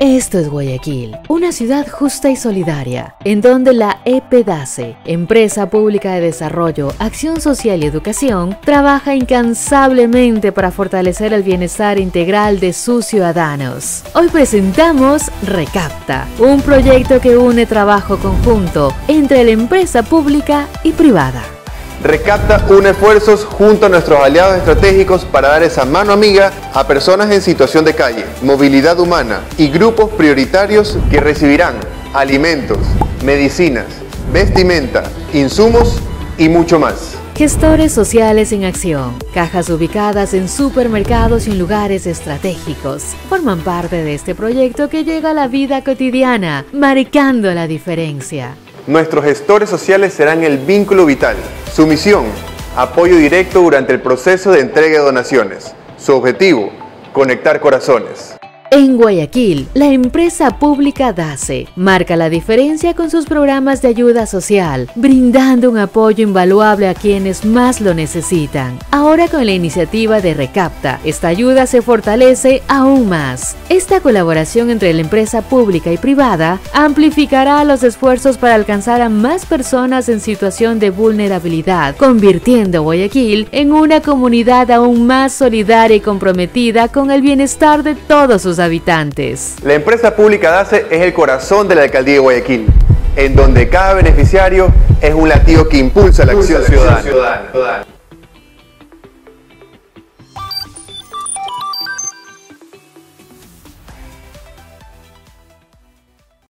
Esto es Guayaquil, una ciudad justa y solidaria, en donde la EPDACE, Empresa Pública de Desarrollo, Acción Social y Educación, trabaja incansablemente para fortalecer el bienestar integral de sus ciudadanos. Hoy presentamos Recapta, un proyecto que une trabajo conjunto entre la empresa pública y privada. Recapta une esfuerzos junto a nuestros aliados estratégicos para dar esa mano amiga a personas en situación de calle, movilidad humana y grupos prioritarios que recibirán alimentos, medicinas, vestimenta, insumos y mucho más. Gestores sociales en acción, cajas ubicadas en supermercados y en lugares estratégicos, forman parte de este proyecto que llega a la vida cotidiana, marcando la diferencia. Nuestros gestores sociales serán el vínculo vital. Su misión, apoyo directo durante el proceso de entrega de donaciones. Su objetivo, conectar corazones. En Guayaquil, la empresa pública DACE marca la diferencia con sus programas de ayuda social, brindando un apoyo invaluable a quienes más lo necesitan. Ahora con la iniciativa de Recapta, esta ayuda se fortalece aún más. Esta colaboración entre la empresa pública y privada amplificará los esfuerzos para alcanzar a más personas en situación de vulnerabilidad, convirtiendo a Guayaquil en una comunidad aún más solidaria y comprometida con el bienestar de todos sus habitantes. La empresa pública DACE es el corazón de la alcaldía de Guayaquil, en donde cada beneficiario es un latido que impulsa la acción ciudadana.